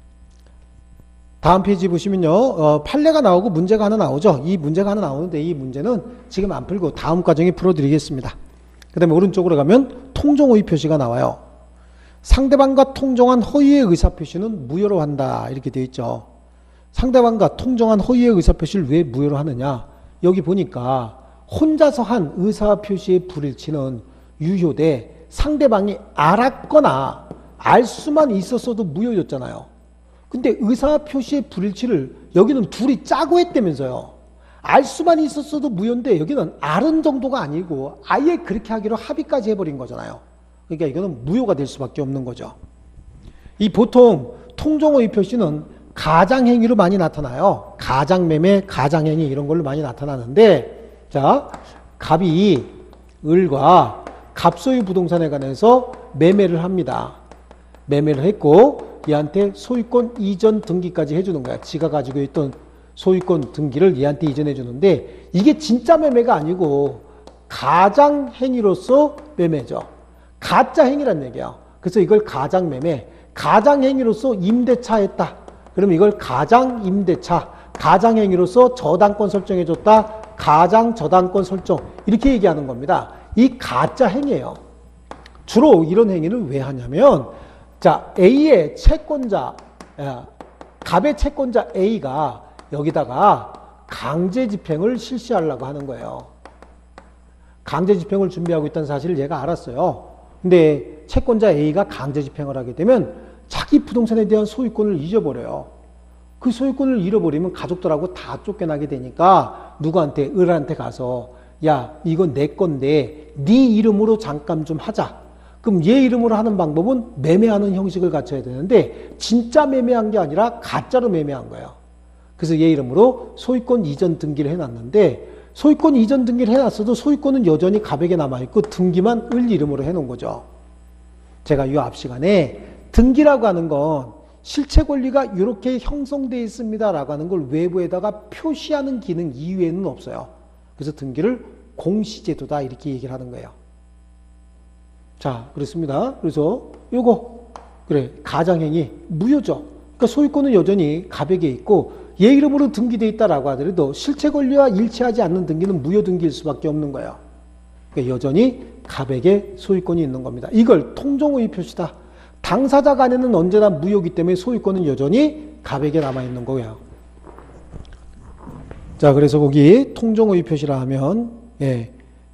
다음 페이지 보시면요. 어, 판례가 나오고 문제가 하나 나오죠. 이 문제가 하나 나오는데 이 문제는 지금 안 풀고 다음 과정에 풀어드리겠습니다. 그 다음에 오른쪽으로 가면 통정호의 표시가 나와요. 상대방과 통정한 허위의 의사표시는 무효로 한다. 이렇게 되어 있죠. 상대방과 통정한 허위의 의사표시를 왜 무효로 하느냐. 여기 보니까 혼자서 한 의사표시의 불일치는 유효돼 상대방이 알았거나 알 수만 있었어도 무효였잖아요. 근데 의사표시의 불일치를 여기는 둘이 짜고 했다면서요. 알 수만 있었어도 무효인데 여기는 알은 정도가 아니고 아예 그렇게 하기로 합의까지 해버린 거잖아요. 그러니까 이거는 무효가 될 수밖에 없는 거죠. 이 보통 통정호의 표시는 가장행위로 많이 나타나요. 가장매매, 가장행위 이런 걸로 많이 나타나는데 자, 갑이 을과 갑소유 부동산에 관해서 매매를 합니다. 매매를 했고 얘한테 소유권 이전 등기까지 해주는 거야. 지가 가지고 있던 소유권 등기를 얘한테 이전해 주는데 이게 진짜 매매가 아니고 가장행위로서 매매죠. 가짜 행위란 얘기야. 그래서 이걸 가장매매, 가장행위로서 임대차 했다. 그럼 이걸 가장임대차, 가장행위로서 저당권 설정해줬다. 가장저당권 설정 이렇게 얘기하는 겁니다. 이 가짜 행위예요. 주로 이런 행위를 왜 하냐면 자 A의 채권자, 갑의 채권자 A가 여기다가 강제집행을 실시하려고 하는 거예요. 강제집행을 준비하고 있다는 사실을 얘가 알았어요. 근데 채권자 A가 강제집행을 하게 되면 자기 부동산에 대한 소유권을 잊어버려요. 그 소유권을 잃어버리면 가족들하고 다 쫓겨나게 되니까 누구한테, 을한테 가서 야 이건 내 건데 네 이름으로 잠깐 좀 하자. 그럼 얘 이름으로 하는 방법은 매매하는 형식을 갖춰야 되는데 진짜 매매한 게 아니라 가짜로 매매한 거예요. 그래서 얘 이름으로 소유권 이전 등기를 해놨는데 소유권 이전 등기를 해놨어도 소유권은 여전히 갑에게 남아있고 등기만 을 이름으로 해놓은 거죠. 제가 이 앞 시간에 등기라고 하는 건 실체 권리가 이렇게 형성되어 있습니다라고 하는 걸 외부에다가 표시하는 기능 이외에는 없어요. 그래서 등기를 공시제도다 이렇게 얘기를 하는 거예요. 자, 그렇습니다. 그래서 요거 그래 가장행위 무효죠. 그러니까 소유권은 여전히 갑에게 있고 얘 이름으로 등기되어 있다라고 하더라도 실체 권리와 일치하지 않는 등기는 무효 등기일 수밖에 없는 거예요. 그러니까 여전히 갑에게 소유권이 있는 겁니다. 이걸 통정의 표시다. 당사자 간에는 언제나 무효이기 때문에 소유권은 여전히 갑에게 남아있는 거예요. 자, 그래서 거기 통정의 표시라 하면 예,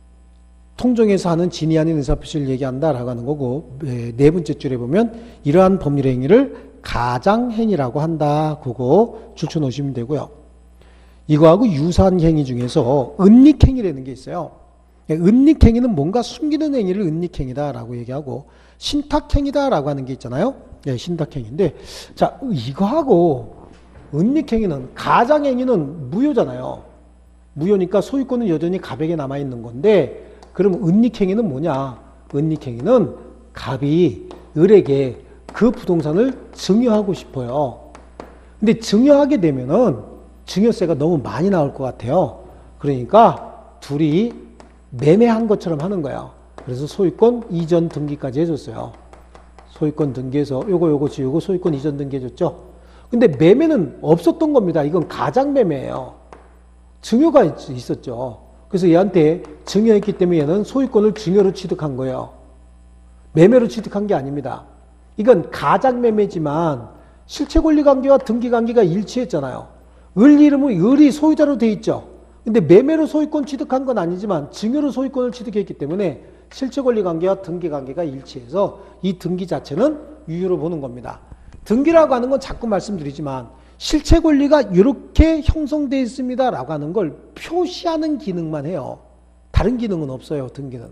통정에서 하는 진위 아닌 의사표시를 얘기한다라고 하는 거고 예, 네 번째 줄에 보면 이러한 법률 행위를 가장행위라고 한다. 그거 줄쳐 놓으시면 되고요. 이거하고 유사한 행위 중에서 은닉행위라는 게 있어요. 은닉행위는 뭔가 숨기는 행위를 은닉행위다라고 얘기하고 신탁행위다라고 하는 게 있잖아요. 네, 신탁행위인데 자 이거하고 은닉행위는 가장행위는 무효잖아요. 무효니까 소유권은 여전히 갑에게 남아있는 건데 그럼 은닉행위는 뭐냐? 은닉행위는 갑이 을에게 그 부동산을 증여하고 싶어요. 근데 증여하게 되면은 증여세가 너무 많이 나올 것 같아요. 그러니까 둘이 매매한 것처럼 하는 거예요. 그래서 소유권 이전 등기까지 해줬어요. 소유권 등기해서 요거 요거 지우고 소유권 이전 등기 해줬죠. 근데 매매는 없었던 겁니다. 이건 가장매매예요. 증여가 있었죠. 그래서 얘한테 증여했기 때문에 얘는 소유권을 증여로 취득한 거예요. 매매로 취득한 게 아닙니다. 이건 가장매매지만 실체권리관계와 등기관계가 일치했잖아요. 을 이름은 을이 소유자로 돼 있죠. 근데 매매로 소유권 취득한 건 아니지만 증여로 소유권을 취득했기 때문에 실체권리관계와 등기관계가 일치해서 이 등기 자체는 유효로 보는 겁니다. 등기라고 하는 건 자꾸 말씀드리지만 실체권리가 이렇게 형성되어 있습니다 라고 하는 걸 표시하는 기능만 해요. 다른 기능은 없어요. 등기는.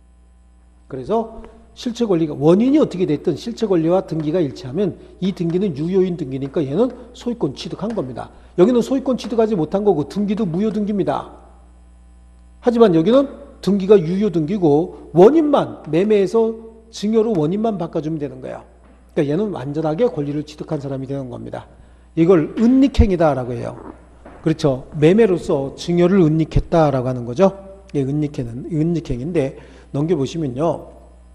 그래서 실체권리가 원인이 어떻게 됐든 실체권리와 등기가 일치하면 이 등기는 유효인 등기니까 얘는 소유권 취득한 겁니다. 여기는 소유권 취득하지 못한 거고 등기도 무효 등기입니다. 하지만 여기는 등기가 유효 등기고 원인만 매매에서 증여로 원인만 바꿔주면 되는 거예요. 그러니까 얘는 완전하게 권리를 취득한 사람이 되는 겁니다. 이걸 은닉행위다라고 해요. 그렇죠. 매매로서 증여를 은닉했다라고 하는 거죠. 예, 은닉행은 은닉행인데 넘겨보시면요.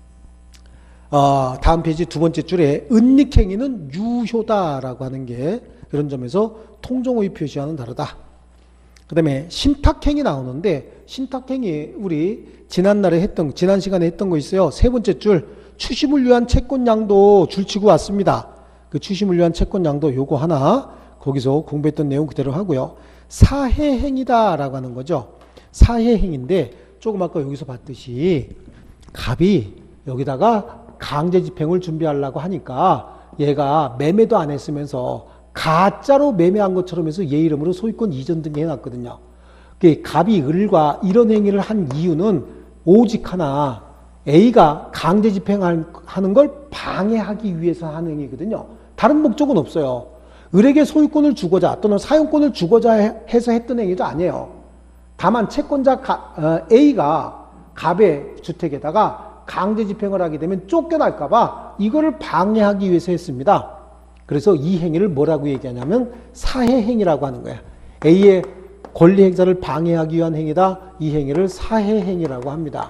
어, 다음 페이지 두 번째 줄에 은닉행위는 유효다라고 하는 게 그런 점에서 통정의 표시와는 다르다. 그 다음에 신탁행위 나오는데 신탁행위 우리 지난날에 했던 지난 시간에 했던 거 있어요. 세 번째 줄 추심을 위한 채권양도 줄치고 왔습니다. 그 추심을 위한 채권양도 요거 하나 거기서 공부했던 내용 그대로 하고요. 사해행위다라고 하는 거죠. 사해행위인데 조금 아까 여기서 봤듯이 갑이 여기다가 강제집행을 준비하려고 하니까 얘가 매매도 안 했으면서 가짜로 매매한 것처럼 해서 얘 이름으로 소유권 이전 등기 해놨거든요. 갑이 을과 이런 행위를 한 이유는 오직 하나 A가 강제집행하는 걸 방해하기 위해서 하는 행위거든요. 다른 목적은 없어요. 을에게 소유권을 주고자 또는 사용권을 주고자 해서 했던 행위도 아니에요. 다만 채권자 A가 갑의 주택에다가 강제집행을 하게 되면 쫓겨날까봐 이거를 방해하기 위해서 했습니다. 그래서 이 행위를 뭐라고 얘기하냐면 사해행위라고 하는 거야. A의 권리 행사를 방해하기 위한 행위다. 이 행위를 사해행위라고 합니다.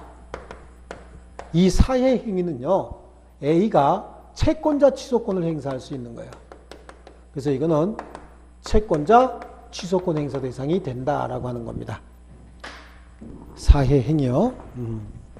이 사해행위는요. A가 채권자 취소권을 행사할 수 있는 거예요. 그래서 이거는 채권자 취소권 행사 대상이 된다라고 하는 겁니다. 사해행위요. 음.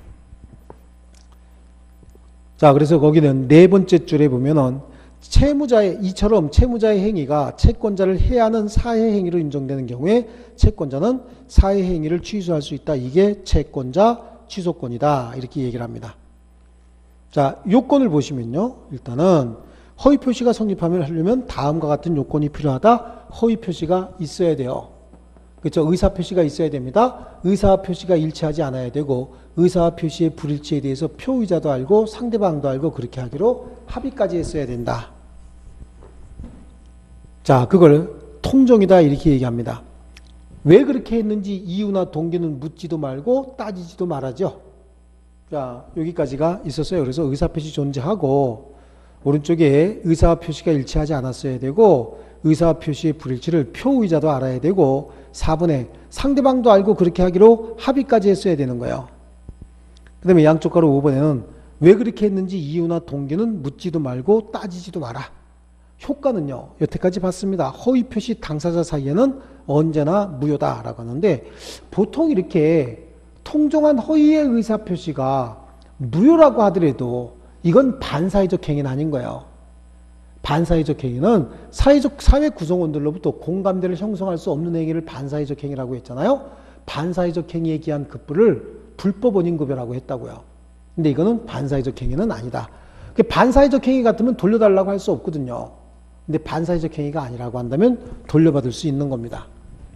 자, 그래서 거기는 네 번째 줄에 보면은 채무자의 이처럼 채무자의 행위가 채권자를 해하는 사해행위로 인정되는 경우에 채권자는 사해행위를 취소할 수 있다. 이게 채권자 취소권이다. 이렇게 얘기를 합니다. 자, 요건을 보시면요. 일단은 허위 표시가 성립하면 하려면 다음과 같은 요건이 필요하다. 허위 표시가 있어야 돼요. 그렇죠? 의사 표시가 있어야 됩니다. 의사 표시가 일치하지 않아야 되고 의사 표시의 불일치에 대해서 표의자도 알고 상대방도 알고 그렇게 하기로 합의까지 했어야 된다. 자, 그걸 통정이다 이렇게 얘기합니다. 왜 그렇게 했는지 이유나 동기는 묻지도 말고 따지지도 말하죠. 자, 여기까지가 있었어요. 그래서 의사표시 존재하고 오른쪽에 의사표시가 일치하지 않았어야 되고 의사표시의 불일치를 표의자도 알아야 되고 사 번에 상대방도 알고 그렇게 하기로 합의까지 했어야 되는 거예요. 그 다음에 양쪽 가로 오 번에는 왜 그렇게 했는지 이유나 동기는 묻지도 말고 따지지도 마라. 효과는요, 여태까지 봤습니다. 허위표시 당사자 사이에는 언제나 무효다라고 하는데 보통 이렇게 통정한 허위의 의사표시가 무효라고 하더라도 이건 반사회적 행위는 아닌 거예요. 반사회적 행위는 사회적, 사회 구성원들로부터 공감대를 형성할 수 없는 행위를 반사회적 행위라고 했잖아요. 반사회적 행위에 기한 급부를 불법 원인급여라고 했다고요. 근데 이거는 반사회적 행위는 아니다. 반사회적 행위 같으면 돌려달라고 할 수 없거든요. 근데 반사회적 행위가 아니라고 한다면 돌려받을 수 있는 겁니다.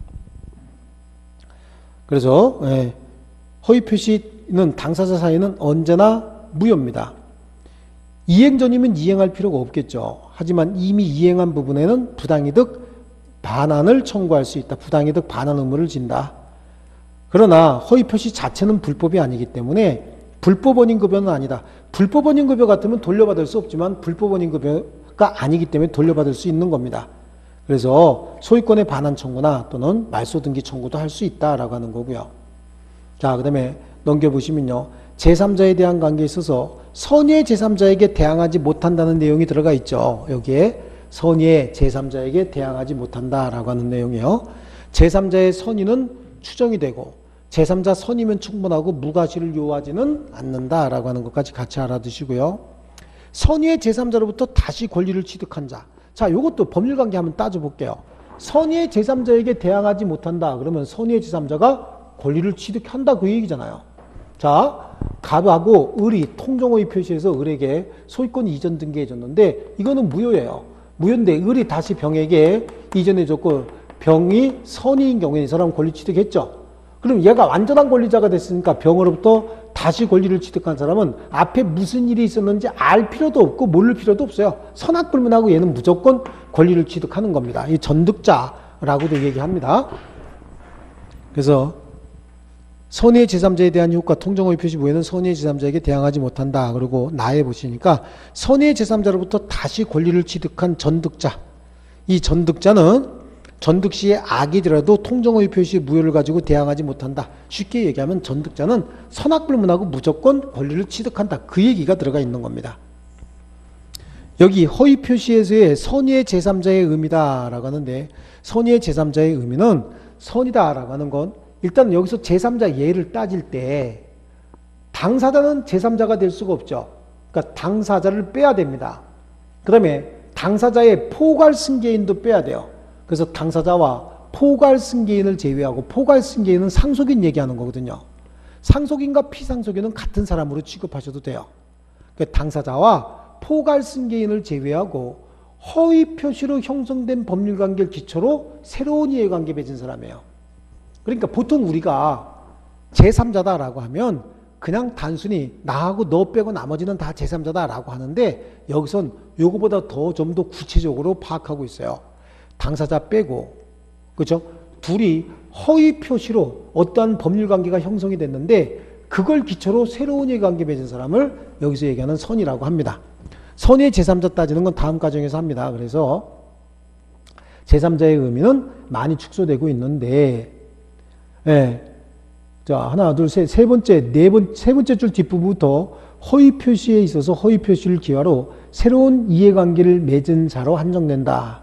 그래서 예, 허위표시는 당사자 사이에는 언제나 무효입니다. 이행 전이면 이행할 필요가 없겠죠. 하지만 이미 이행한 부분에는 부당이득 반환을 청구할 수 있다. 부당이득 반환 의무를 진다. 그러나 허위표시 자체는 불법이 아니기 때문에 불법 원인급여는 아니다. 불법 원인급여 같으면 돌려받을 수 없지만 불법 원인급여가 아니기 때문에 돌려받을 수 있는 겁니다. 그래서 소유권의 반환 청구나 또는 말소 등기 청구도 할 수 있다라고 하는 거고요. 자, 그 다음에 넘겨보시면요. 제삼자에 대한 관계에 있어서 선의의 제삼자에게 대항하지 못한다는 내용이 들어가 있죠. 여기에 선의의 제삼자에게 대항하지 못한다라고 하는 내용이요. 제삼자의 선의는 추정이 되고 제삼자 선의면 충분하고 무과실을 요하지는 않는다라고 하는 것까지 같이 알아두시고요. 선의의 제삼자로부터 다시 권리를 취득한 자. 자, 이것도 법률관계 한번 따져볼게요. 선의의 제삼자에게 대항하지 못한다. 그러면 선의의 제삼자가 권리를 취득한다 그 얘기잖아요. 자, 갑하고 을이 통정허위 표시에서 을에게 소유권 이전 등기해줬는데 이거는 무효예요. 무효인데 을이 다시 병에게 이전해줬고 병이 선의인 경우에 이 사람은 권리 취득했죠. 그럼 얘가 완전한 권리자가 됐으니까 병으로부터 다시 권리를 취득한 사람은 앞에 무슨 일이 있었는지 알 필요도 없고 모를 필요도 없어요. 선악불문하고 얘는 무조건 권리를 취득하는 겁니다. 이 전득자라고도 얘기합니다. 그래서 선의의 제삼자에 대한 효과 통정허위 표시 무효는 선의의 제삼자에게 대항하지 못한다. 그리고 나에 보시니까 선의의 제삼자로부터 다시 권리를 취득한 전득자. 이 전득자는 전득 시에 악이더라도 통정허위 표시 무효를 가지고 대항하지 못한다. 쉽게 얘기하면 전득자는 선악불문하고 무조건 권리를 취득한다. 그 얘기가 들어가 있는 겁니다. 여기 허위 표시에서의 선의의 제삼자의 의미다라고 하는데 선의의 제삼자의 의미는 선이다라고 하는 건 일단 여기서 제삼자 예를 따질 때 당사자는 제삼자가 될 수가 없죠. 그러니까 당사자를 빼야 됩니다. 그 다음에 당사자의 포괄 승계인도 빼야 돼요. 그래서 당사자와 포괄 승계인을 제외하고 포괄 승계인은 상속인 얘기하는 거거든요. 상속인과 피상속인은 같은 사람으로 취급하셔도 돼요. 그러니까 당사자와 포괄 승계인을 제외하고 허위 표시로 형성된 법률관계를 기초로 새로운 이해관계 맺은 사람이에요. 그러니까 보통 우리가 제삼자다라고 하면 그냥 단순히 나하고 너 빼고 나머지는 다 제삼자다라고 하는데 여기선 요거보다 더 좀 더 구체적으로 파악하고 있어요. 당사자 빼고, 그렇죠? 둘이 허위 표시로 어떠한 법률관계가 형성이 됐는데 그걸 기초로 새로운 이해관계 맺은 사람을 여기서 얘기하는 선이라고 합니다. 선의 제삼자 따지는 건 다음 과정에서 합니다. 그래서 제삼자의 의미는 많이 축소되고 있는데 예. 자, 하나, 둘, 셋, 세 번째, 네 번, 세 번째 줄 뒷부분부터 허위 표시에 있어서 허위 표시를 기화로 새로운 이해관계를 맺은 자로 한정된다.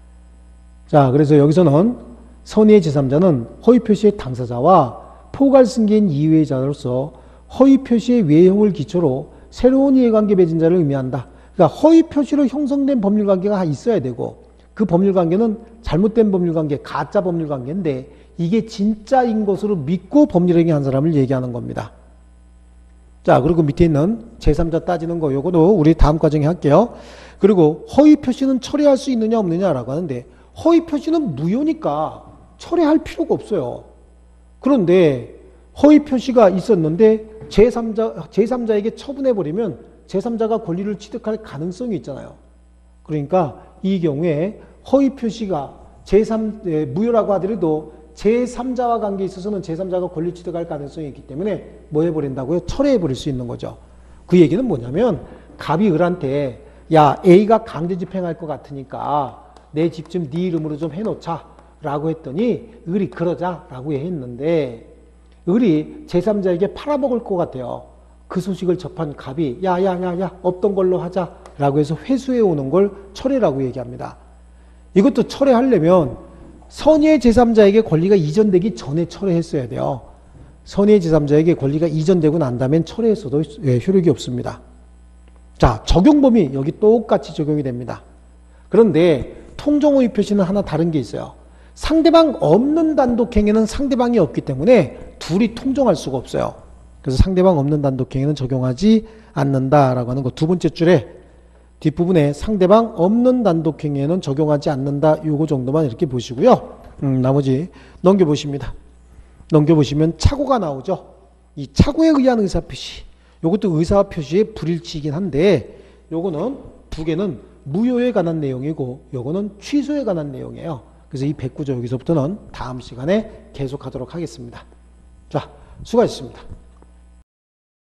자, 그래서 여기서는 선의의 제삼자는 허위 표시의 당사자와 포괄 승계인 이외의 자로서 허위 표시의 외형을 기초로 새로운 이해관계 맺은 자를 의미한다. 그러니까 허위 표시로 형성된 법률관계가 있어야 되고 그 법률관계는 잘못된 법률관계, 가짜 법률관계인데 이게 진짜인 것으로 믿고 법률행위한 사람을 얘기하는 겁니다. 자, 그리고 밑에 있는 제삼자 따지는 거 요거도 우리 다음 과정에 할게요. 그리고 허위 표시는 처리할 수 있느냐 없느냐라고 하는데 허위 표시는 무효니까 처리할 필요가 없어요. 그런데 허위 표시가 있었는데 제삼자, 제삼자에게 처분해버리면 제삼자가 권리를 취득할 가능성이 있잖아요. 그러니까 이 경우에 허위 표시가 제삼, 예, 무효라고 하더라도 제삼자와 관계에 있어서는 제삼자가 권리 취득할 가능성이 있기 때문에 뭐 해버린다고요? 철회해버릴 수 있는 거죠. 그 얘기는 뭐냐면 갑이 을한테 야 A가 강제 집행할 것 같으니까 내 집 좀 네 이름으로 좀 해놓자 라고 했더니 을이 그러자 라고 했는데 을이 제삼자에게 팔아먹을 것 같아요. 그 소식을 접한 갑이 야야야야 없던 걸로 하자 라고 해서 회수해 오는 걸 철회라고 얘기합니다. 이것도 철회하려면 선의의 제삼자에게 권리가 이전되기 전에 철회했어야 돼요. 선의의 제삼자에게 권리가 이전되고 난 다음엔 철회했어도 효력이 없습니다. 자, 적용 범위 여기 똑같이 적용이 됩니다. 그런데 통정호의 표시는 하나 다른 게 있어요. 상대방 없는 단독행위는 상대방이 없기 때문에 둘이 통정할 수가 없어요. 그래서 상대방 없는 단독행위는 적용하지 않는다라고 하는 거 두 번째 줄에 뒷부분에 상대방 없는 단독행위에는 적용하지 않는다 요거 정도만 이렇게 보시고요. 음, 나머지 넘겨보십니다. 넘겨보시면 착오가 나오죠. 이 착오에 의한 의사표시 요것도 의사표시의 불일치이긴 한데 요거는 두 개는 무효에 관한 내용이고 요거는 취소에 관한 내용이에요. 그래서 이 백구조 여기서부터는 다음 시간에 계속하도록 하겠습니다. 자, 수고하셨습니다.